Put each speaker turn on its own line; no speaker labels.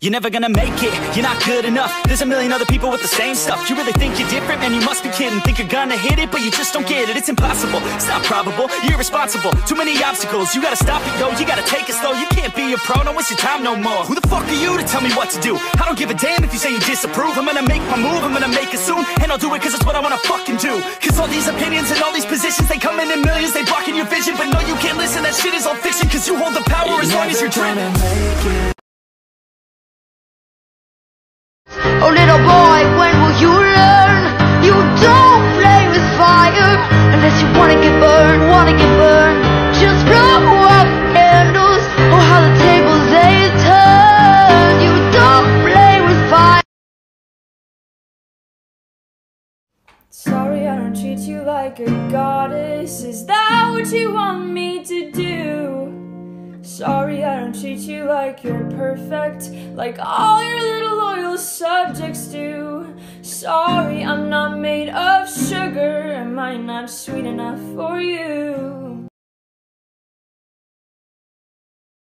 You're never gonna make it, you're not good enough. There's a million other people with the same stuff. You really think you're different? Man, you must be kidding. Think you're gonna hit it, but you just don't get it. It's impossible, it's not probable, you're irresponsible. Too many obstacles, you gotta stop it, yo. You gotta take it slow, you can't be a pro. Don't waste your time no more. Who the fuck are you to tell me what to do? I don't give a damn if you say you disapprove. I'm gonna make my move, I'm gonna make it soon. And I'll do it cause it's what I wanna fucking do. Cause all these opinions and all these positions, they come in millions, they blocking your vision. But no, you can't listen, that shit is all fiction. Cause you hold the power as long as you're dreaming.
Oh little boy, when will you learn? You don't play with fire unless you wanna get burned, Just blow out candles, oh how the tables they turn. You don't play with fire.
Sorry I don't treat you like a goddess. Is that what you want me to do? Sorry I don't treat you like you're perfect, like all your little loyal subjects do. Sorry I'm not made of sugar, am I not sweet enough for you?